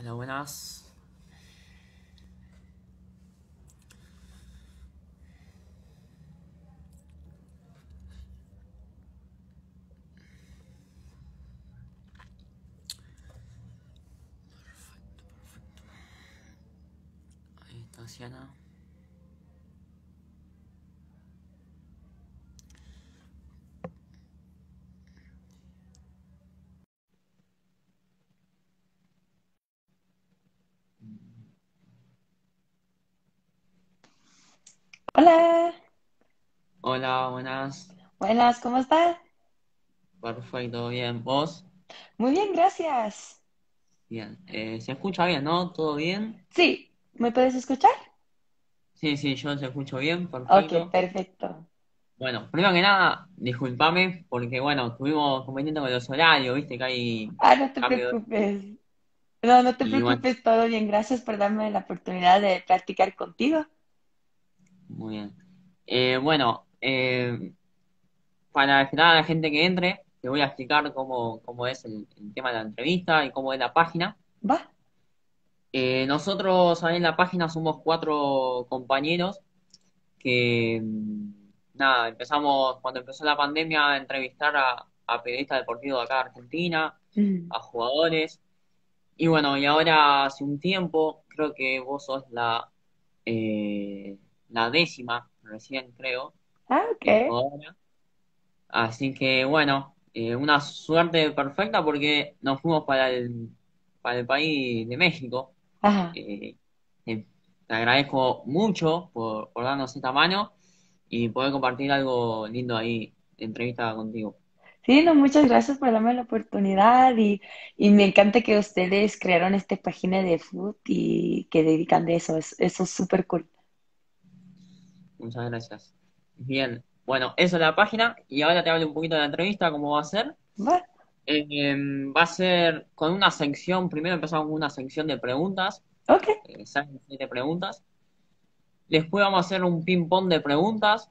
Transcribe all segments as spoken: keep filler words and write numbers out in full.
Hola, buenas. Ahí está Siana. Hola, Hola, buenas. buenas, ¿cómo estás? Perfecto, bien. ¿Vos? Muy bien, gracias. Bien. Eh, ¿se escucha bien, no? ¿Todo bien? Sí, ¿me puedes escuchar? Sí, sí, yo te escucho bien, Ok, perfecto. perfecto. Bueno, primero que nada, discúlpame, porque bueno, tuvimos conveniente con los horarios, viste que hay Ah, no te cambio de... preocupes. No, no te Y bueno, preocupes, todo bien. Gracias por darme la oportunidad de practicar contigo. muy bien. Eh, bueno, eh, para esperar a la gente que entre, te voy a explicar cómo, cómo es el, el tema de la entrevista y cómo es la página. Va, Eh, nosotros ahí en la página somos cuatro compañeros que, mm, nada, empezamos, cuando empezó la pandemia, a entrevistar a, a periodistas deportivos de acá de Argentina, mm, a jugadores. Y bueno, y ahora hace un tiempo, creo que vos sos la, eh, la décima, recién creo, ah, ok. eh, jugadora. Así que bueno, eh, una suerte perfecta porque nos fuimos para el, para el país de México. Ajá. Eh, eh, Te agradezco mucho por, por darnos esta mano y poder compartir algo lindo ahí de entrevista contigo. Sí, no, muchas gracias por darme la oportunidad y, y me encanta que ustedes crearon esta página de food y que dedican de eso. Es- eso es súper cool. Muchas gracias. Bien, bueno, eso es la página y ahora te hablo un poquito de la entrevista, cómo va a ser. Va, Eh, em, va a ser con una sección, primero empezamos con una sección de preguntas, ok. eh, seis, siete preguntas. Después vamos a hacer un ping-pong de preguntas.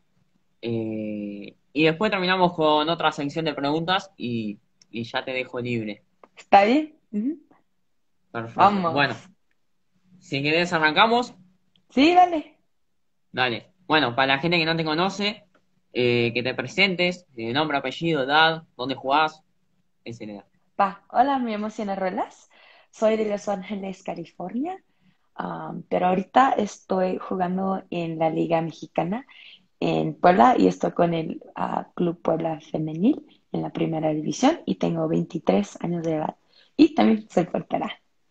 eh, y después terminamos con otra sección de preguntas y, y ya te dejo libre. ¿Está bien? Ujú. Perfecto. Bueno, Vamos. si querés arrancamos, Sí, dale. dale. Bueno, para la gente que no te conoce, eh, que te presentes, eh, nombre, apellido, edad, dónde jugás, esa es la edad. Va, hola, me llamo Siena Rolas, soy de Los Ángeles, California, am, pero ahorita estoy jugando en la Liga Mexicana en Puebla y estoy con el ah, Club Puebla Femenil en la primera división y tengo veintitrés años de edad y también soy portera.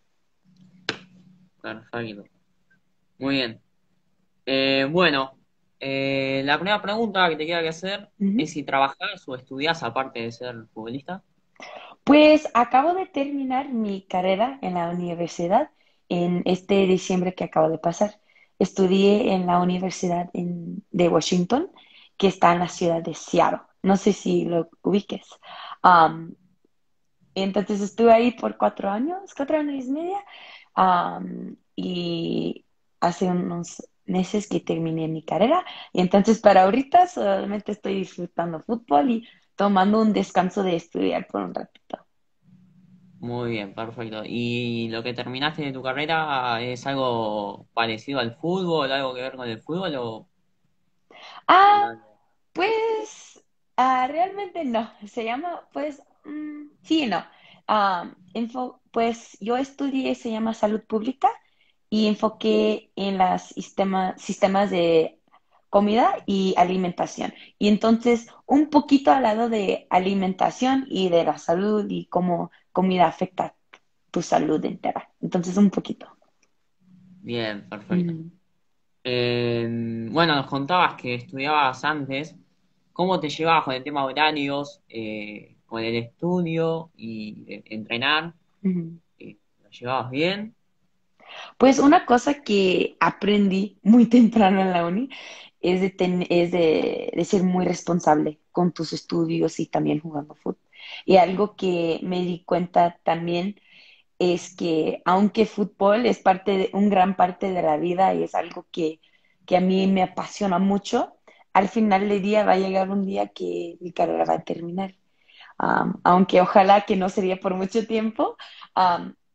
Perfecto. Muy bien. Eh, bueno, eh, la primera pregunta que te queda que hacer Ujú. es si trabajás o estudiás aparte de ser futbolista. Pues acabo de terminar mi carrera en la universidad en este diciembre que acabo de pasar. Estudié en la Universidad en- de Washington, que está en la ciudad de Seattle. No sé si lo ubiques. Am, entonces estuve ahí por cuatro años, cuatro años y media. Am, y hace unos meses que terminé mi carrera. Y entonces para ahorita solamente estoy disfrutando fútbol y tomando un descanso de estudiar por un ratito. Muy bien, perfecto. ¿Y lo que terminaste de tu carrera es algo parecido al fútbol, algo que ver con el fútbol o, o Ah, nada? pues ah, realmente no. Se llama, pues, mm, sí y no. Ah, info- pues yo estudié, se llama salud pública y enfoqué en los sistemas, sistemas de comida y alimentación. Y entonces, un poquito al lado de alimentación y de la salud y cómo comida afecta tu salud entera. Entonces, un poquito. Bien, perfecto. Mm. Eh, bueno, nos contabas que estudiabas antes. ¿Cómo te llevabas con el tema horarios, eh, con el estudio y eh, entrenar? Ujú. Eh, ¿Lo llevabas bien? Pues una cosa que aprendí muy temprano en la uni es de, ten- es de, de ser muy responsable con tus estudios y también jugando fútbol. Y algo que me di cuenta también es que aunque fútbol es parte de, un gran parte de la vida y es algo que, que a mí me apasiona mucho, al final del día va a llegar un día que mi carrera va a terminar. Um, aunque ojalá que no sería por mucho tiempo. Um,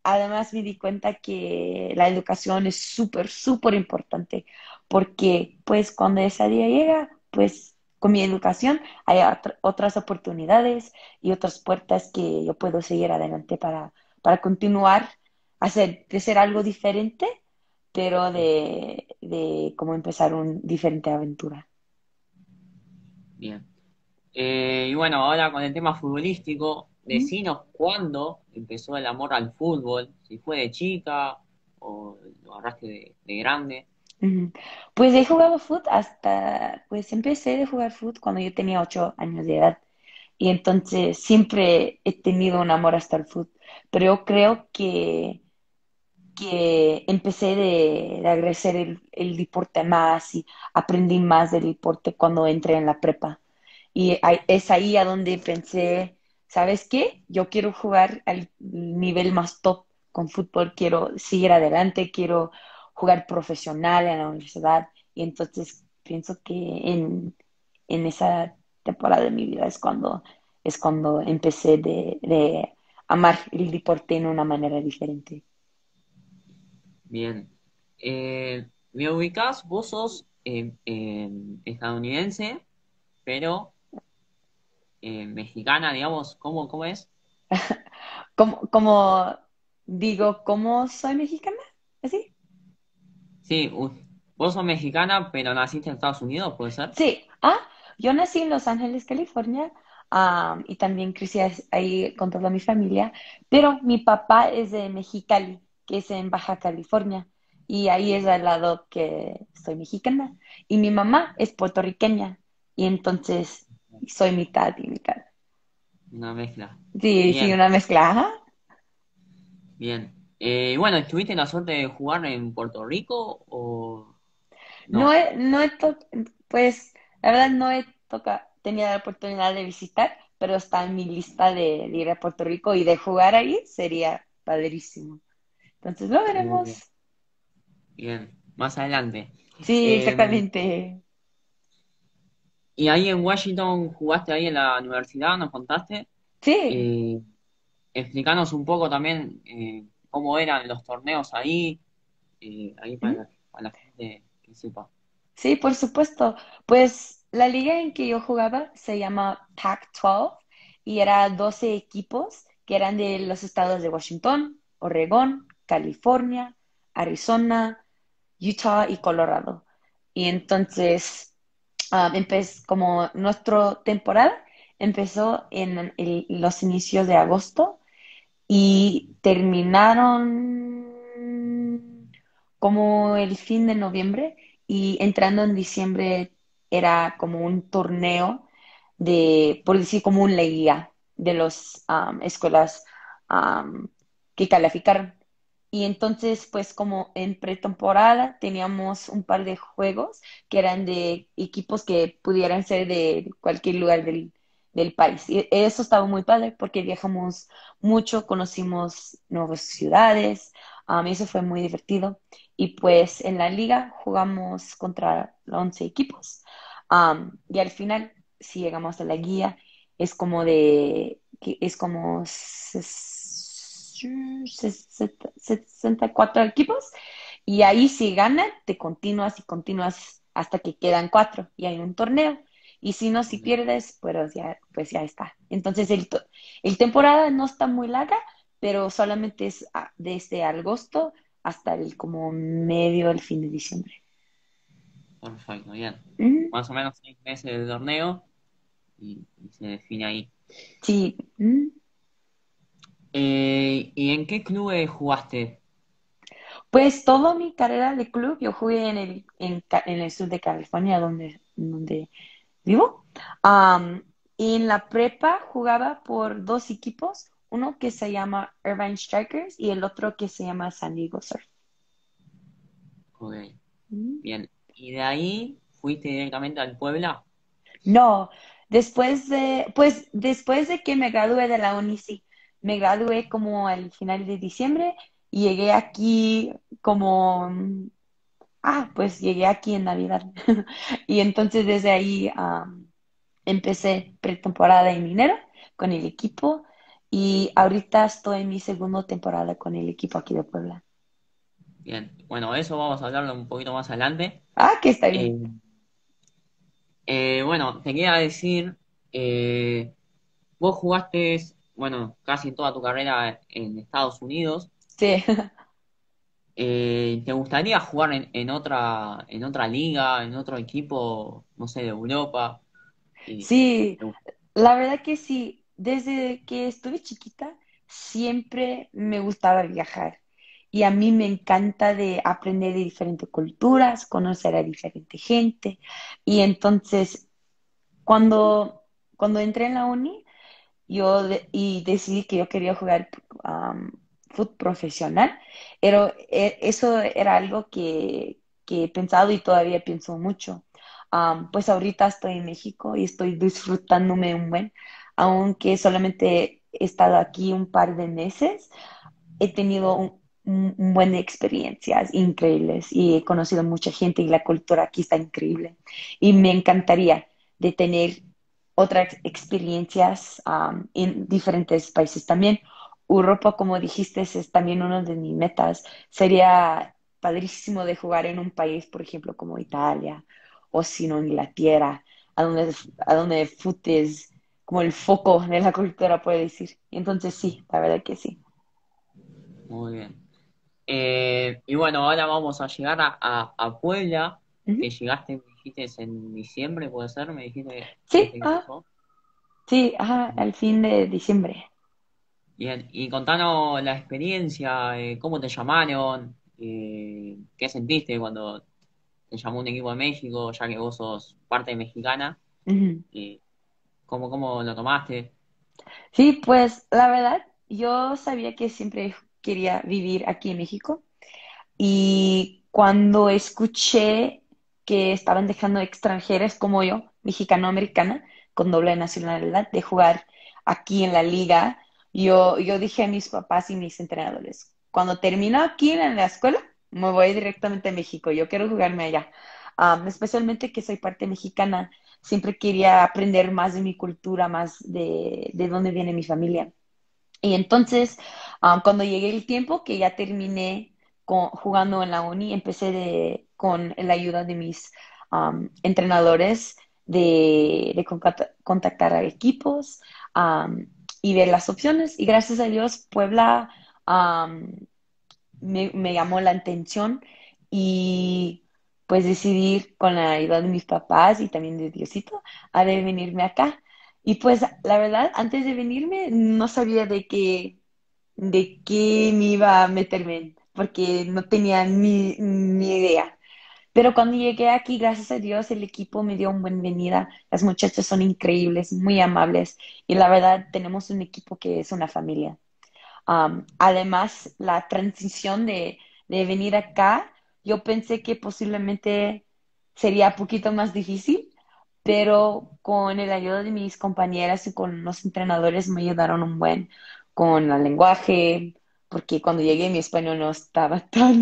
además me di cuenta que la educación es súper, súper importante, porque pues cuando ese día llega, pues con mi educación hay otr- otras oportunidades y otras puertas que yo puedo seguir adelante para, para continuar a hacer, de ser algo diferente, pero de, de cómo empezar una diferente aventura. Bien. Eh, y bueno, ahora con el tema futbolístico, ¿Mm? decinos cuándo empezó el amor al fútbol, si fue de chica o lo agarraste de, de grande. Ujú. Pues he jugado fútbol hasta, pues empecé de jugar fútbol cuando yo tenía ocho años de edad. Y entonces siempre he tenido un amor hasta el fútbol. Pero yo creo que, que empecé de, de agradecer el, el deporte más y aprendí más del deporte cuando entré en la prepa. Y ahí- es ahí a donde pensé, ¿sabes qué? Yo quiero jugar al nivel más top con fútbol, quiero seguir adelante, quiero jugar profesional en la universidad. Y entonces pienso que en, en esa temporada de mi vida es cuando, es cuando empecé de, de amar el deporte en una manera diferente. Bien. Eh, me ubicás, vos sos eh, eh, estadounidense, pero eh, mexicana, digamos, ¿cómo, cómo es? Como, como digo, ¿cómo soy mexicana? ¿Así? Sí, u- vos sos mexicana, pero naciste en Estados Unidos, ¿puede ser? Sí, ah, yo nací en Los Ángeles, California, am, y también crecí as- ahí con toda mi familia, pero mi papá es de Mexicali, que es en Baja California, y ahí es al lado que soy mexicana, y mi mamá es puertorriqueña, y entonces soy mitad y mitad. Una mezcla. Sí, sí, Bien, una mezcla, ajá. bien. Eh, bueno, ¿tuviste la suerte de jugar en Puerto Rico o No no? he, no he to- pues, la verdad no he toca, tenido la oportunidad de visitar, pero está en mi lista de, de ir a Puerto Rico y de jugar ahí sería padrísimo. Entonces lo Muy bien. veremos. Bien, más adelante. Sí, Eh, exactamente. y ahí en Washington jugaste ahí en la universidad, nos contaste. Sí. Eh, explícanos un poco también eh, cómo eran los torneos ahí, eh, ahí para ¿Mm? la, para la gente que sepa. Sí, por supuesto. Pues la liga en que yo jugaba se llama Pac doce y era doce equipos que eran de los estados de Washington, Oregón, California, Arizona, Utah y Colorado. Y entonces, ah, empe- como nuestra temporada empezó en el- los inicios de agosto y terminaron como el fin de noviembre y entrando en diciembre era como un torneo de, por decir, como un liga de las escuelas am, que calificaron. Y entonces, pues como en pretemporada teníamos un par de juegos que eran de equipos que pudieran ser de cualquier lugar del, del país. Y eso estaba muy padre porque viajamos mucho, conocimos nuevas ciudades, um, y eso fue muy divertido. Y pues en la liga jugamos contra once equipos, um, y al final, si llegamos a la guía, es como de, que es como ses- ses- sesenta y cuatro equipos, y ahí si ganan, te continúas y continúas hasta que quedan cuatro y hay un torneo. Y si no, si pierdes, pues ya, pues ya está. Entonces el, to- el temporada no está muy larga, pero solamente es ah, desde agosto hasta el como medio del fin de diciembre. Perfecto, bien. Mm, Más o menos seis meses de torneo y, y se define ahí. sí, mm. Eh, ¿y en qué clubes jugaste? Pues toda mi carrera de club yo jugué en el, en, Ca- en el sur de California, donde, donde vivo. Am, y en la prepa jugaba por dos equipos, uno que se llama Irvine Strikers y el otro que se llama San Diego Surf. Ok, Mm. bien. ¿Y de ahí fuiste directamente al Puebla? No, después de, pues después de que me gradué de la uni, sí, me gradué como al final de diciembre y llegué aquí como, mm, ah, pues llegué aquí en Navidad. Y entonces desde ahí am, empecé pretemporada en enero con el equipo y ahorita estoy en mi segunda temporada con el equipo aquí de Puebla. Bien, bueno, eso vamos a hablarlo un poquito más adelante. Ah, que está Eh, bien. eh, bueno, te quería decir, eh, vos jugaste, bueno, casi toda tu carrera en Estados Unidos. Sí. Eh, ¿te gustaría jugar en, en otra, en otra liga, en otro equipo, no sé, de Europa? Eh, Sí, ¿te gust- la verdad que sí. Desde que estuve chiquita, siempre me gustaba viajar. Y a mí me encanta de aprender de diferentes culturas, conocer a diferente gente. Y entonces, cuando, cuando entré en la uni, yo de- y decidí que yo quería jugar um, fútbol profesional, pero eh, eso era algo que, que he pensado y todavía pienso mucho. Um, pues ahorita estoy en México y estoy disfrutándome un buen, aunque solamente he estado aquí un par de meses, he tenido un, un- un buen de experiencias increíbles y he conocido mucha gente y la cultura aquí está increíble. Y me encantaría de tener otras experiencias um, en diferentes países también. Europa, como dijiste, es también uno de mis metas. Sería padrísimo de jugar en un país, por ejemplo, como Italia o si no Inglaterra, a donde, a donde el fútbol es como el foco de la cultura, puede decir. Entonces sí, la verdad que sí. Muy bien. Eh, y bueno, ahora vamos a llegar a, a, a Puebla, Ujú. que llegaste, me dijiste, en diciembre, puede ser, me dijiste Sí, antes que ah, pasó. sí, ajá, al fin de diciembre. Bien, y contanos la experiencia, eh, cómo te llamaron, eh, qué sentiste cuando te llamó un equipo de México, ya que vos sos parte mexicana, Ujú. eh, cómo, cómo lo tomaste. Sí, pues la verdad, yo sabía que siempre quería vivir aquí en México y cuando escuché que estaban dejando extranjeras como yo, mexicano-americana, con doble nacionalidad, de jugar aquí en la liga, yo, yo dije a mis papás y mis entrenadores, cuando termino aquí en la escuela, me voy directamente a México, yo quiero jugarme allá. Um, especialmente que soy parte mexicana, siempre quería aprender más de mi cultura, más de, de dónde viene mi familia. Y entonces, um, cuando llegué el tiempo que ya terminé con- jugando en la uni, empecé de, con la ayuda de mis um, entrenadores de, de contacta- contactar a equipos um, y ver las opciones. Y gracias a Dios, Puebla um, me, me llamó la atención y pues decidí con la ayuda de mis papás y también de Diosito a de venirme acá. Y pues la verdad, antes de venirme no sabía de qué, de qué me iba a meterme, porque no tenía ni, ni idea. Pero cuando llegué aquí, gracias a Dios, el equipo me dio una bienvenida. Las muchachas son increíbles, muy amables y la verdad tenemos un equipo que es una familia. Um, además, la transición de, de venir acá, yo pensé que posiblemente sería un poquito más difícil, pero con el ayuda de mis compañeras y con los entrenadores me ayudaron un buen con el lenguaje, porque cuando llegué mi español no estaba tan,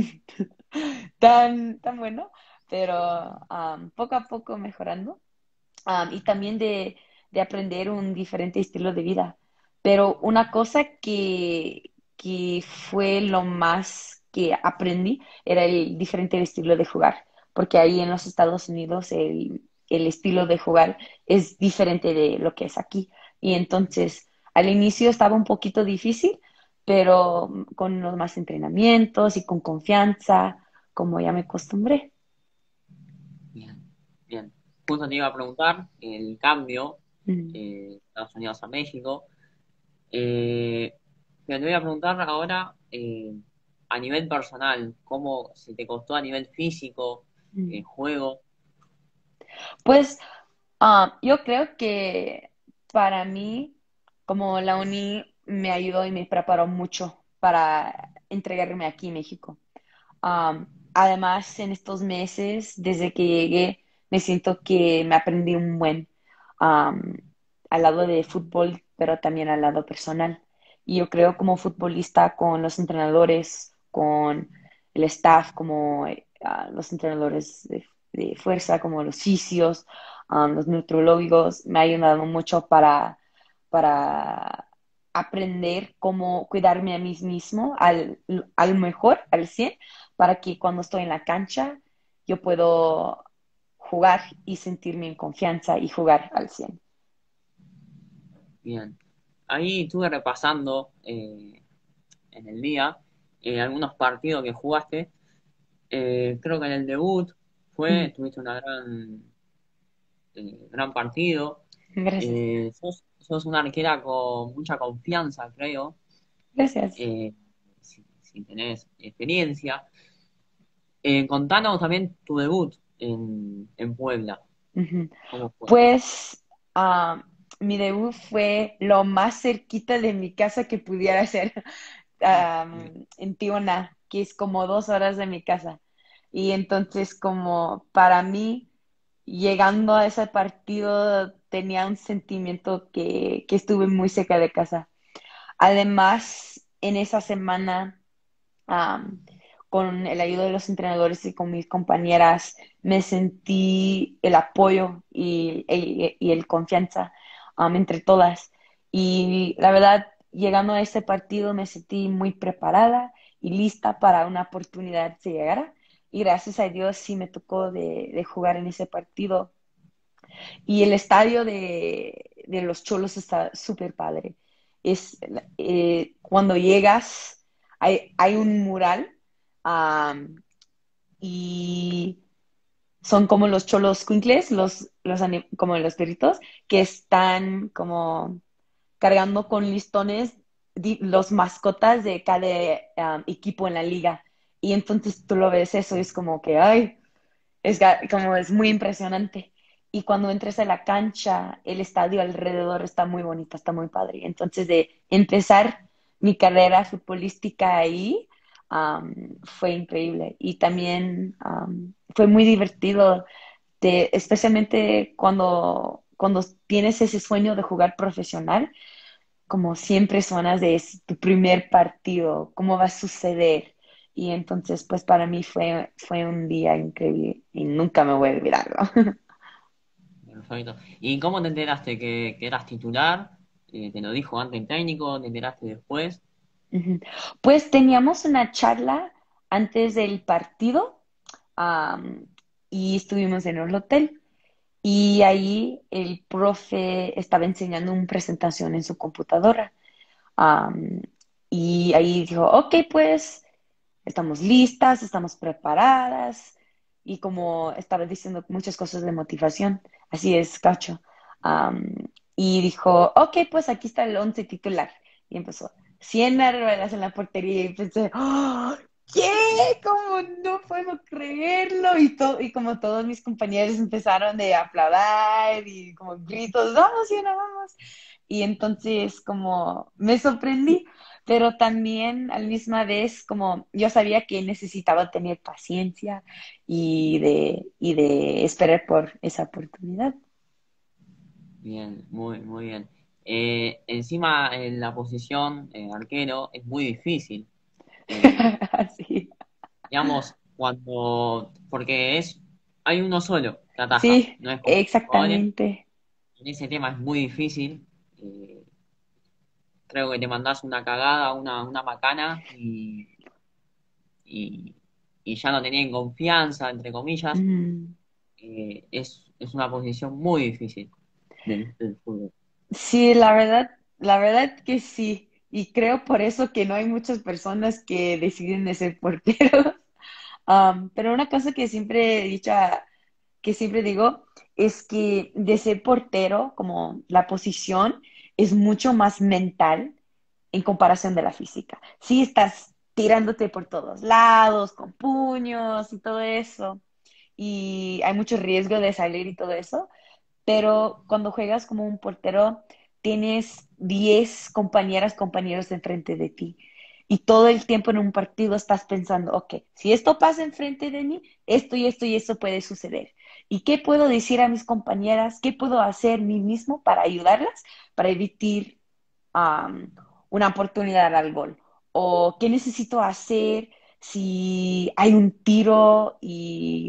tan, tan bueno, pero um, poco a poco mejorando. Um, y también de, de aprender un diferente estilo de vida. Pero una cosa que, que fue lo más que aprendí era el diferente estilo de jugar, porque ahí en los Estados Unidos el, el estilo de jugar es diferente de lo que es aquí. Y entonces al inicio estaba un poquito difícil, pero con los más entrenamientos y con confianza, como ya me acostumbré. Bien, bien. Justo te iba a preguntar el cambio Mm, eh, de Estados Unidos a México. Eh, pero te voy a preguntar ahora eh, a nivel personal, ¿cómo se te costó a nivel físico el mm. juego? Pues Ah, yo creo que para mí, como la uni me ayudó y me preparó mucho para entregarme aquí en México. Am, además, en estos meses, desde que llegué, me siento que me aprendí un buen am, al lado de fútbol, pero también al lado personal. Y yo creo como futbolista con los entrenadores, con el staff, como eh, ah, los entrenadores de, de fuerza, como los fisios, am, los nutrológicos, me ha ayudado mucho para, para aprender cómo cuidarme a mí mismo al, al mejor, al cien, para que cuando estoy en la cancha yo puedo jugar y sentirme en confianza y jugar al cien. Bien. Ahí estuve repasando eh, en el día eh, algunos partidos que jugaste. Eh, creo que en el debut fue, Mm, tuviste una gran, eh, gran partido. gracias, Eh, sos, sos una arquera con mucha confianza, creo, gracias. eh, si, si tenés experiencia. Eh, contanos también tu debut en, en Puebla. Ujú. ¿Cómo fue? Pues ah, mi debut fue lo más cerquita de mi casa que pudiera ser, Bien. am, en Tiona, que es como dos horas de mi casa. Y entonces como para mí, llegando a ese partido, tenía un sentimiento que, que estuve muy cerca de casa. Además, en esa semana, am, con el ayuda de los entrenadores y con mis compañeras, me sentí el apoyo y, y- y el confianza, am, entre todas. Y la verdad, llegando a este partido, me sentí muy preparada y lista para una oportunidad si llegara. Y gracias a Dios sí me tocó de, de jugar en ese partido. Y el estadio de, de los Cholos está súper padre. Es, eh, cuando llegas, hay, hay un mural, um, y son como los cholos cuincles, los, los, como los perritos, que están como cargando con listones los mascotas de cada um, equipo en la liga. Y entonces tú lo ves eso y es como que, ay, es como es muy impresionante. Y cuando entres a la cancha, el estadio alrededor está muy bonito, está muy padre. Entonces, de empezar mi carrera futbolística ahí, um, fue increíble. Y también um, fue muy divertido, de, especialmente cuando, cuando tienes ese sueño de jugar profesional, como siempre suenas de es tu primer partido, cómo va a suceder. Y entonces, pues para mí fue, fue un día increíble y nunca me voy a olvidarlo. Perfecto. ¿Y cómo te enteraste que, que eras titular? Eh, ¿te lo dijo antes el técnico? ¿Te enteraste después? Ujú. Pues teníamos una charla antes del partido, am, y estuvimos en el hotel. Y ahí el profe estaba enseñando una presentación en su computadora. Am, y ahí dijo, ok, pues estamos listas, estamos preparadas, y como estaba diciendo muchas cosas de motivación, así es, Cacho. Am, y dijo, ok, pues aquí está el once titular. Y empezó, cien ruedas en la portería, y pensé, ¡oh! ¿Qué? Como no puedo creerlo. Y, to- y como todos mis compañeros empezaron de aplaudir y como gritos, vamos, Siena, vamos. Y entonces como me sorprendí, pero también al misma vez como yo sabía que necesitaba tener paciencia y de, y de esperar por esa oportunidad. Bien, muy, muy bien. Eh, encima, en la posición eh, arquero es muy difícil. Eh, Sí, digamos, cuando. Porque es. Hay uno solo que ataja, sí, no es como jugadores. exactamente. En ese tema es muy difícil. Eh, creo que te mandás una cagada, una, una macana y, y, y ya no tenían confianza, entre comillas. Mm. Eh, es, es una posición muy difícil del, del fútbol. Sí, la verdad, la verdad que sí. Y creo por eso que no hay muchas personas que deciden de ser porteros. Um, pero una cosa que siempre he dicho, a- que siempre digo, es que de ser portero, como la posición, es mucho más mental en comparación de la física. Sí, estás tirándote por todos lados, con puños y todo eso, y hay mucho riesgo de salir y todo eso, pero cuando juegas como un portero, tienes diez compañeras, compañeros enfrente de ti. Y todo el tiempo en un partido estás pensando, ok, si esto pasa enfrente de mí, esto y esto y esto puede suceder. ¿Y qué puedo decir a mis compañeras? ¿Qué puedo hacer mí mismo para ayudarlas, para evitar um, una oportunidad al gol? ¿O qué necesito hacer si hay un tiro y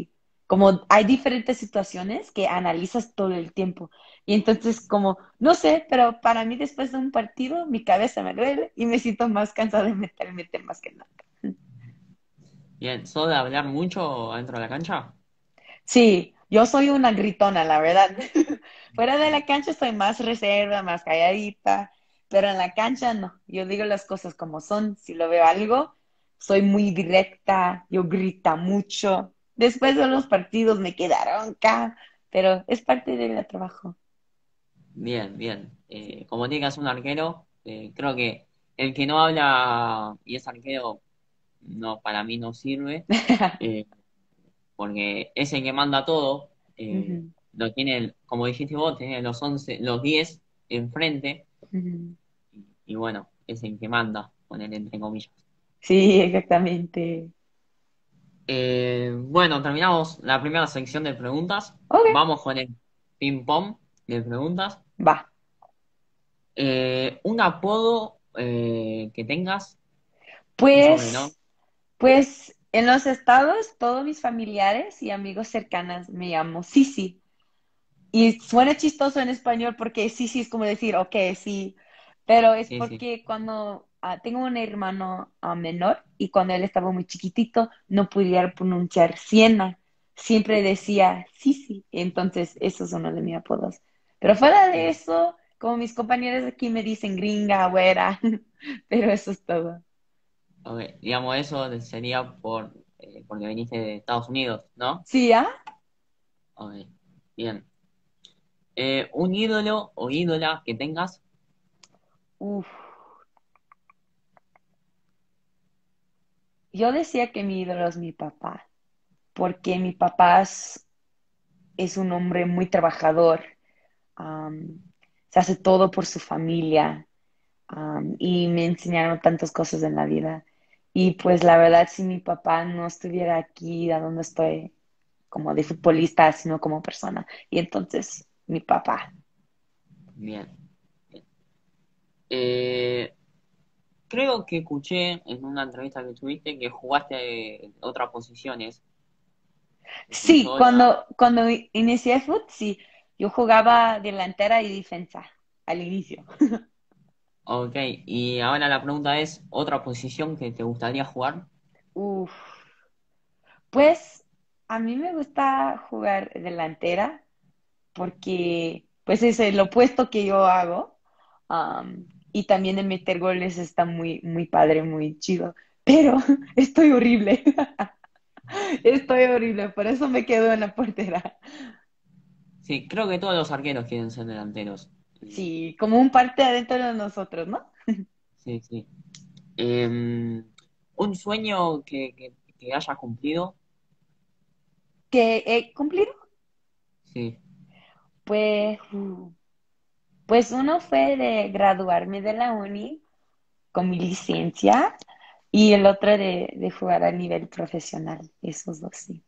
como hay diferentes situaciones que analizas todo el tiempo. Y entonces, como, no sé, pero para mí después de un partido, mi cabeza me duele y me siento más cansada de meterme más que nada. Bien, ¿sos de hablar mucho dentro de la cancha? Sí, yo soy una gritona, la verdad. Fuera de la cancha soy más reserva, más calladita, pero en la cancha no. Yo digo las cosas como son. Si lo veo algo, soy muy directa, yo grita mucho. Después de los partidos me quedaron acá, pero es parte del trabajo. Bien, bien. Eh, como tiene que hacer un arquero, eh, creo que el que no habla y es arquero, no, para mí no sirve, eh, porque es el que manda todo, eh, Ujú, lo tiene, el- como dijiste vos, tiene los once, los diez enfrente, ujú. y, y bueno, es el que manda, poner entre comillas. Sí, exactamente. Eh, bueno, terminamos la primera sección de preguntas. Ok, Vamos con el ping-pong de preguntas. va. Eh, un apodo eh, que tengas, un sobrenombre. Pues, pues en los estados, todos mis familiares y amigos cercanos me llamo Sisi. Y suena chistoso en español porque sí, sí, es como decir, ok, sí, pero es Sí, sí. porque cuando ah, tengo un hermano ah, menor y cuando él estaba muy chiquitito no pudiera pronunciar Siena, siempre decía sí, sí, entonces eso es uno de mis apodos. Pero fuera de Bien. eso, como mis compañeros aquí me dicen gringa, güera, pero eso es todo. Ok, digamos, eso sería por eh, porque viniste de Estados Unidos, ¿no? ¿Sí, ah? Ok, bien. Eh, un ídolo o ídola que tengas. Uf. Yo decía que mi ídolo es mi papá, porque mi papá es, es un hombre muy trabajador. am, Se hace todo por su familia, am, y me enseñaron tantas cosas en la vida. Y pues la verdad, si mi papá no estuviera aquí a donde estoy, como de futbolista, sino como persona. Y entonces, mi papá. Bien. Bien. Eh, creo que escuché en una entrevista que tuviste que jugaste eh, otras posiciones. Sí, Defensora. cuando, cuando inicié fútbol, sí, yo jugaba delantera y defensa al inicio. Ok, y ahora la pregunta es, ¿otra posición que te gustaría jugar? Uf, pues a mí me gusta jugar delantera porque pues es el opuesto que yo hago. Am, y también el meter goles está muy, muy padre, muy chido. Pero estoy horrible. Estoy horrible, por eso me quedo en la portera. Sí, creo que todos los arqueros quieren ser delanteros. Eh, Sí, como un parte adentro de nosotros, ¿no? sí, sí. Eh, un sueño que, que, que hayas cumplido. ¿Que he cumplido? Sí, Pues, uh, pues uno fue de graduarme de la uni con mi licencia y el otro de, de jugar a nivel profesional. Esos dos, sí.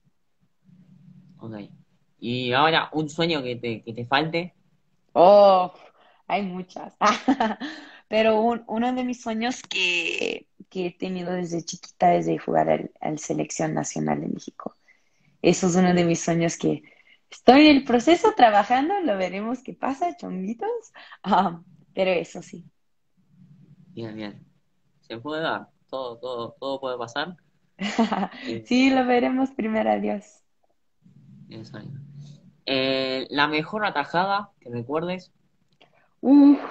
ok. Y ahora un sueño que te, que te falte. Oh, hay muchas. Pero un- uno de mis sueños que, que he tenido desde chiquita es de jugar al, al Selección Nacional de México. Eso es uno de mis sueños que estoy en el proceso trabajando, lo veremos qué pasa, chonguitos. Ah, pero eso sí. Bien, bien. Se puede dar. Todo, todo, todo puede pasar. Eh, Sí, lo veremos primero, adiós. eso ahí. Eh, la mejor atajada que recuerdes. Uf.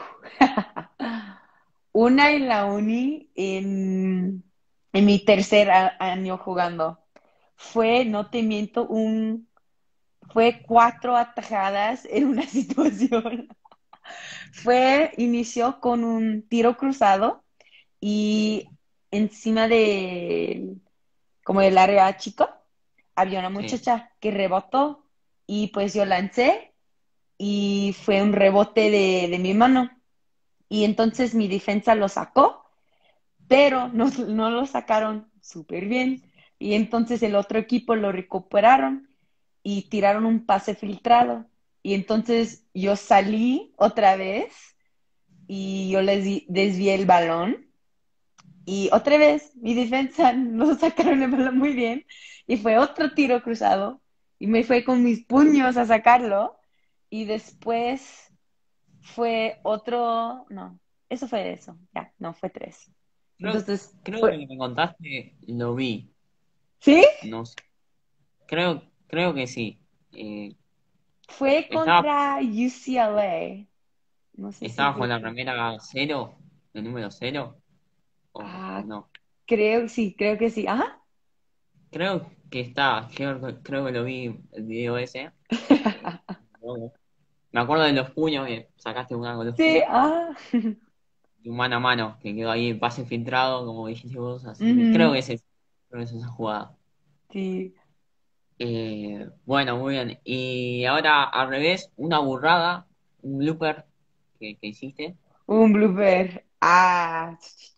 Una en la uni, en, en mi tercer a- año jugando. Fue, no te miento, un, fue cuatro atajadas en una situación. Fue, inició con un tiro cruzado y encima de, como del área chico, había una Sí, muchacha que rebotó y pues yo lancé y fue un rebote de, de mi mano. Y entonces mi defensa lo sacó, pero no, no lo sacaron súper bien. Y entonces el otro equipo lo recuperaron y tiraron un pase filtrado. Y entonces yo salí otra vez y yo les di- desvié el balón. Y otra vez mi defensa no sacaron el balón muy bien. Y fue otro tiro cruzado. y me fue con mis puños a sacarlo. Y después fue otro, no, eso fue eso, ya, no, fue tres. Creo, Entonces creo que fue, lo que me contaste lo vi. ¿sí? No sé. Creo, creo que sí. Eh, Fue estaba, contra U C L A. No sé si estaba con la ubicas. remera cero, el número cero, o, o Ah, no. creo, sí, creo que sí. Ajá. Creo que está, creo, creo que lo vi el video ese. Bueno, me acuerdo de los puños, que sacaste una con los Sí, puños, ah. y un mano a mano, que quedó ahí pase filtrado, como dijiste vos, así que creo Ujú, que es ese, creo que es esa jugada. sí, Eh, bueno, muy bien. Y ahora al revés, una burrada, un blooper que, que hiciste. un blooper. Ah.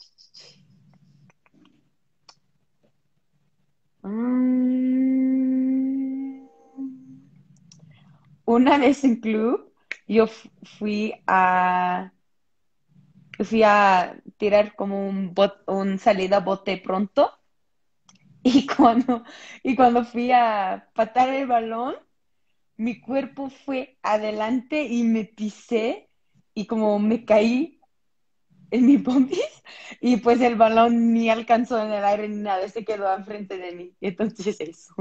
Mm. Una vez en club, yo fu- fui a fui a tirar como un bot, un salida bote pronto y cuando y cuando fui a patar el balón, mi cuerpo fue adelante y me pisé y como me caí en mi pompis y pues el balón ni alcanzó en el aire ni nada, se quedó enfrente de mí. Entonces eso.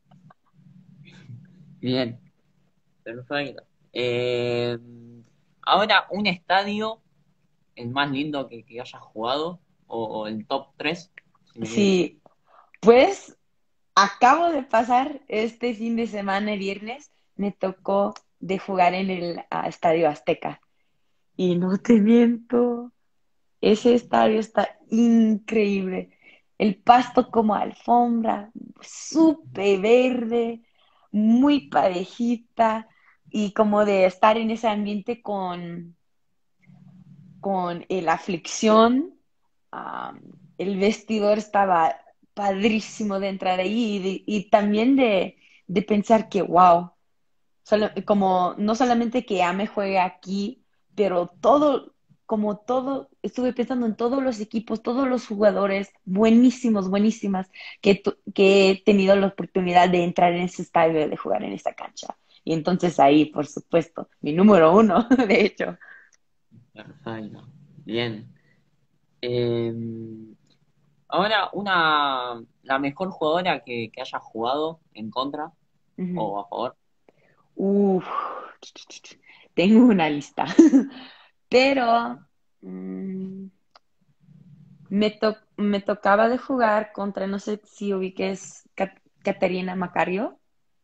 Bien, perfecto. Eh, ahora un estadio, el más lindo que, que hayas jugado, o, o el top tres si me quieres decir. Sí, pues acabo de pasar este fin de semana, el viernes, me tocó de jugar en el ah, Estadio Azteca. Y no te miento, ese estadio está increíble. El pasto como alfombra, súper verde, muy parejita y como de estar en ese ambiente con, con el aflicción. ah, el vestidor estaba padrísimo de entrar ahí y, de- y también de, de pensar que, wow, solo- como no solamente que Ame juegue aquí, pero todo, como todo, estuve pensando en todos los equipos, todos los jugadores buenísimos, buenísimas, que, tu- que he tenido la oportunidad de entrar en ese estadio, de jugar en esa cancha. Y entonces ahí, por supuesto, mi número uno, de hecho. Perfecto. Bien. Eh, ahora una, la mejor jugadora que, que hayas jugado en contra Ujú. o a favor. Uf, tengo una lista, pero mm, me, to- me tocaba de jugar contra, no sé si ubiques Cat- Caterina Macario.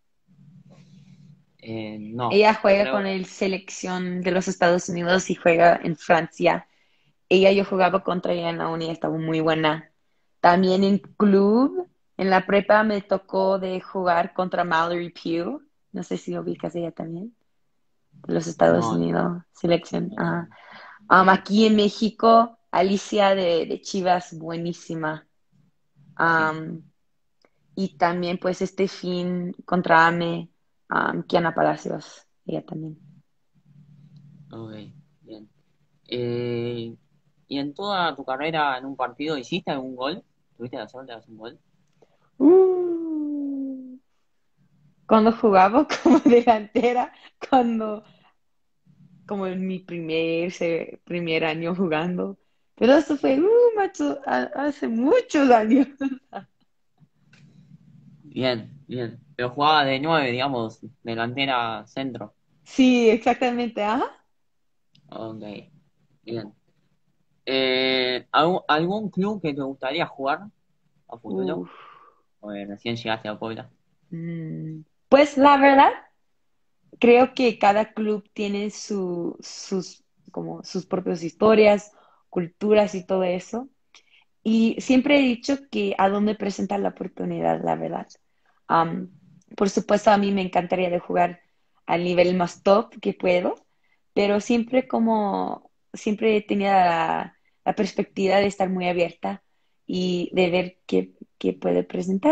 Eh, no, Ella juega con creo. el selección de los Estados Unidos y juega en Francia. Ella yo jugaba contra ella en la uni, estaba muy buena. También en club, en la prepa me tocó de jugar contra Mallory Pugh. No sé si ubicas ella también, de los Estados No, no, Unidos, selección. no, Ajá. Um, aquí en México, Alicia de, de Chivas, buenísima. sí. Um, y también, pues, este fin contra Ame, um, Kiana Palacios, ella también. Ok, bien. Eh, ¿y en toda tu carrera en un partido hiciste algún gol? ¿Tuviste la suerte de hacer un gol? Uh, cuando jugaba como delantera, cuando, como en mi primer, se- primer año jugando. Pero eso fue, uh, macho, ha- hace muchos años. Bien, bien. Pero jugaba de nueve, digamos, delantera centro. Sí, exactamente, ¿ah? Ok, bien. Eh, ¿algún, algún club que te gustaría jugar a futuro? Uf. O eh, recién llegaste a Puebla. Mm, Pues la verdad, creo que cada club tiene su, sus, como sus propias historias, culturas y todo eso. Y siempre he dicho que a dónde presenta la oportunidad, la verdad. Am, por supuesto, a mí me encantaría de jugar al nivel más top que puedo, pero siempre como, siempre he tenido la, la perspectiva de estar muy abierta y de ver qué, qué puede presentar.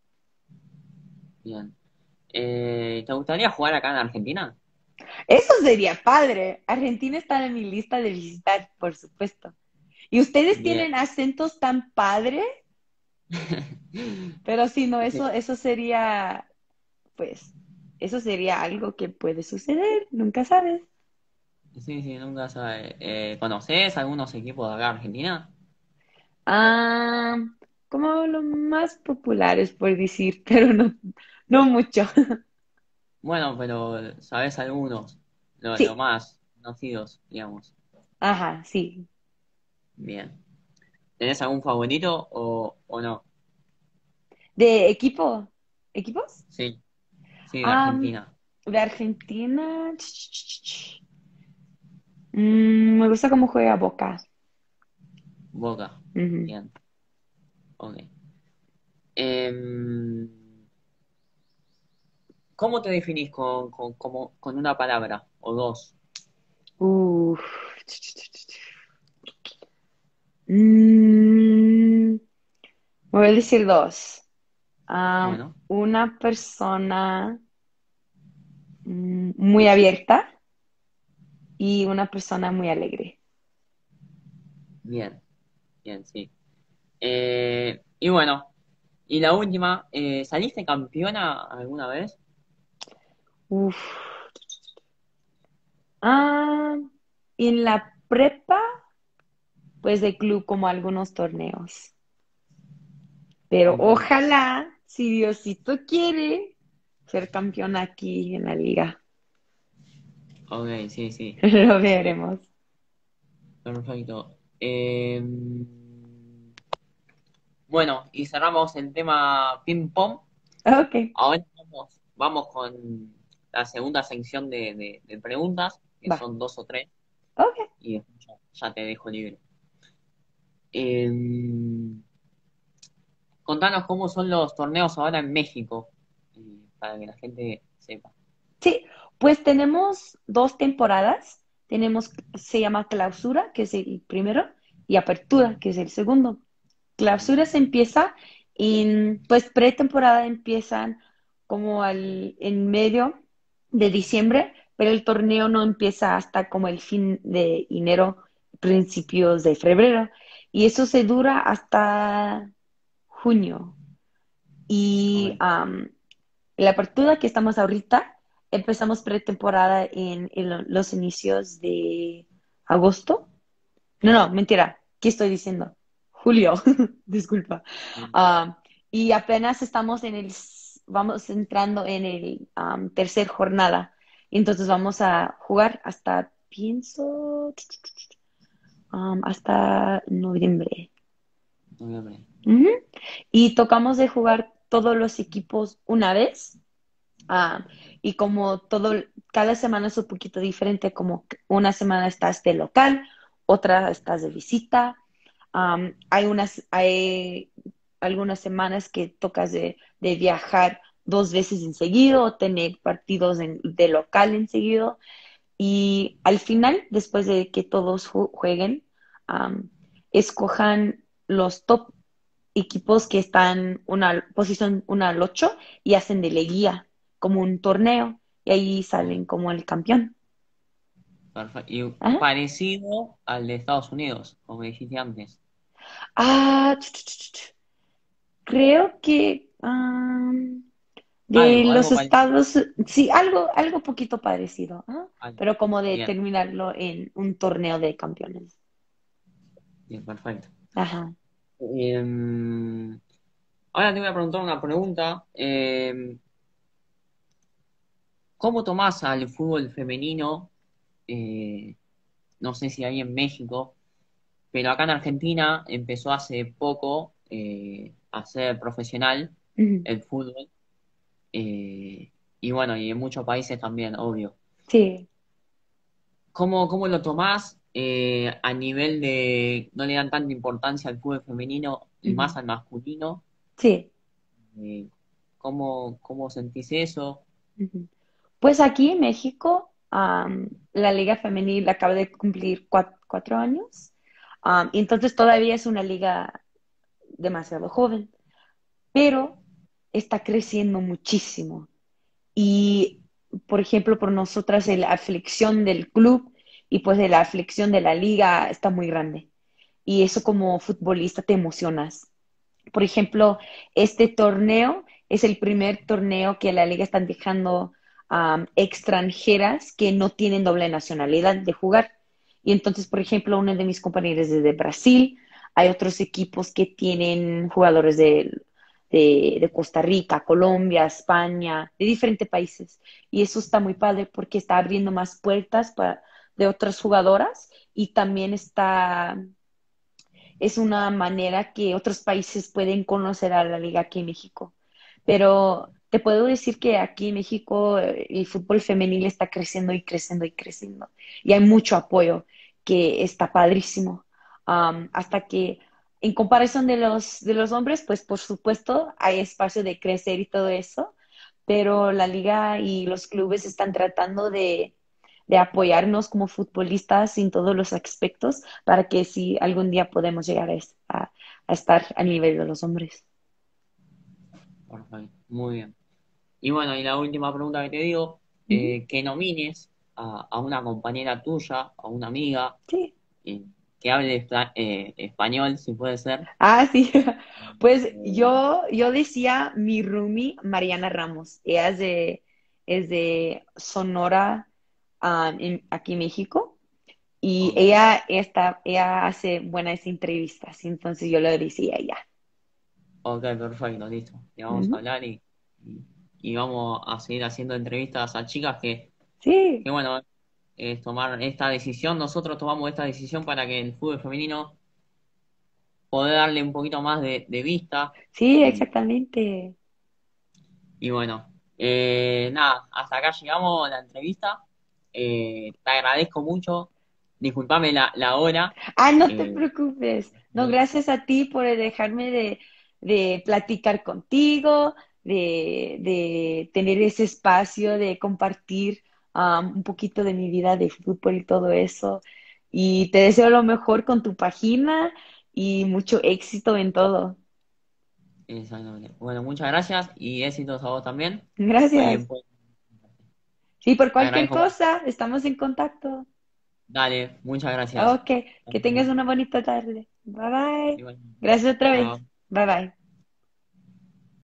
Bien. Eh, ¿te gustaría jugar acá en Argentina? Eso sería padre. Argentina está en mi lista de visitar, por supuesto. Y ustedes Bien. tienen acentos tan padres, pero sí, no, eso, eso sería. pues eso sería algo que puede suceder, nunca sabes. Sí, sí, nunca sabe. Eh, ¿conoces algunos equipos de acá de Argentina? Ah, como los más populares, por decir, pero no, no mucho. Bueno, pero ¿sabes algunos? Lo, lo Sí, más conocidos, digamos. ajá, sí. Bien. ¿Tenés algún favorito o, o no? ¿De equipo? ¿Equipos? Sí, sí, de Ah, Argentina. de Argentina. Mm, me gusta cómo juega Boca. Boca. Ujú. Bien, ok. Em, ¿cómo te definís con, con, como- con una palabra o dos? Uf. Mm, voy a decir dos. Ah, Bueno, una persona mm, muy abierta y una persona muy alegre. bien, bien, sí. Eh, y bueno, y la última, eh, ¿saliste campeona alguna vez? Uf. Ah, en la prepa, pues de club como algunos torneos. Pero Ok, ojalá, si Diosito quiere, ser campeón aquí en la liga. ok, sí, sí. Lo Eh, veremos. perfecto. Em, bueno, y cerramos el tema ping pong. Ok, Ahora vamos, vamos con la segunda sección de, de- de preguntas, que va. son dos o tres, Ok. y después ya, ya te dejo libre. Em, contanos cómo son los torneos ahora en México, eh, para que la gente sepa. Sí, pues tenemos dos temporadas. Tenemos, se llama Clausura, que es el primero, y Apertura, que es el segundo. Clausura se empieza en, pues pretemporada empiezan como al, en medio de diciembre, pero el torneo no empieza hasta como el fin de enero, principios de febrero. Y eso se dura hasta junio. Y Ok, am, la apertura que estamos ahorita, empezamos pretemporada en, en los inicios de agosto. No, no, mentira. ¿Qué estoy diciendo? Julio, disculpa. bien, Ah, y apenas estamos en el, vamos entrando en el am, tercer jornada. Y entonces vamos a jugar hasta, pienso, am, hasta noviembre. noviembre. Ujú. Y tocamos de jugar todos los equipos una vez. Ah, y como todo, cada semana es un poquito diferente, como que una semana estás de local, otra estás de visita. Am, hay unas, hay algunas semanas que tocas de, de viajar dos veces en seguido o tener partidos en- de local en seguido. Y al final, después de que todos ju- jueguen, am, escojan los top equipos que están una posición una al ocho y hacen de liguilla como un torneo y ahí Ok, salen como el campeón. perfecto. Y Ajá. parecido al de Estados Unidos, como dijiste antes. Ah, ch, ch, ch, ch. Creo que am, de Algo, los algo parecido. estados, sí, algo, algo poquito parecido, ¿ah? Algo. Pero como de Bien, terminarlo en un torneo de campeones. bien, perfecto. Ajá. Em, ahora te voy a preguntar una pregunta. Em, ¿cómo tomás al fútbol femenino? Eh, no sé si hay en México, pero acá en Argentina empezó hace poco eh, a ser profesional Ujú. el fútbol. eh, y bueno, y en muchos países también, obvio. Sí. ¿Cómo, cómo lo tomás eh, a nivel de no le dan tanta importancia al fútbol femenino y Ujú. más al masculino? Sí. Eh, ¿cómo, cómo sentís eso? Ujú. Pues aquí en México, am, la Liga Femenil acaba de cumplir cua- cuatro años, am, y entonces todavía es una liga demasiado joven, pero está creciendo muchísimo. Y, por ejemplo, por nosotras la aflicción del club y pues de la aflicción de la liga está muy grande. Y eso como futbolista te emocionas. Por ejemplo, este torneo es el primer torneo que la liga están dejando um, extranjeras que no tienen doble nacionalidad de jugar. Y entonces, por ejemplo, uno de mis compañeros es de Brasil, hay otros equipos que tienen jugadores de, de, de Costa Rica, Colombia, España, de diferentes países. Y eso está muy padre porque está abriendo más puertas para, de otras jugadoras y también está, es una manera que otros países pueden conocer a la liga aquí en México. Pero te puedo decir que aquí en México eh, el fútbol femenil está creciendo y creciendo y creciendo. Y hay mucho apoyo que está padrísimo. Um, hasta que en comparación de los, de los hombres, pues por supuesto hay espacio de crecer y todo eso, pero la liga y los clubes están tratando de, de apoyarnos como futbolistas en todos los aspectos para que si algún día podemos llegar a, es- a- a estar a nivel de los hombres. Perfecto, muy bien. Y bueno, y la última pregunta que te digo, Ujú. eh, que nomines a, a una compañera tuya, a una amiga, Sí. eh, que hable espa- eh, español, si puede ser. Ah, sí. Pues Eh, yo, yo decía mi roomie Mariana Ramos. Ella es de, es de Sonora, ah, en- aquí en México. Y ok, ella, está, ella hace buenas entrevistas. Entonces yo le decía a ella. ok, perfecto, listo. Le vamos a Ujú. hablar y, y, y vamos a seguir haciendo entrevistas a chicas que, Sí, que bueno, es tomar esta decisión. Nosotros tomamos esta decisión para que el fútbol femenino poder darle un poquito más de, de vista. sí, Y, exactamente. y bueno, eh, nada, hasta acá llegamos a la entrevista. Eh, te agradezco mucho. Disculpame la, la hora. Ah, no te Eh, preocupes. No, gracias a ti por dejarme de, de platicar contigo, de, de tener ese espacio, de compartir um, un poquito de mi vida de fútbol y todo eso. Y te deseo lo mejor con tu página y mucho éxito en todo. exactamente. Bueno, muchas gracias y éxitos a vos también. Gracias. Cualquier pues, Sí, por te cualquier agradezco. cosa, estamos en contacto. Dale, muchas gracias. Ok, que tengas una bonita tarde. Bye bye. Igual. Gracias otra vez. Chao. Bye bye.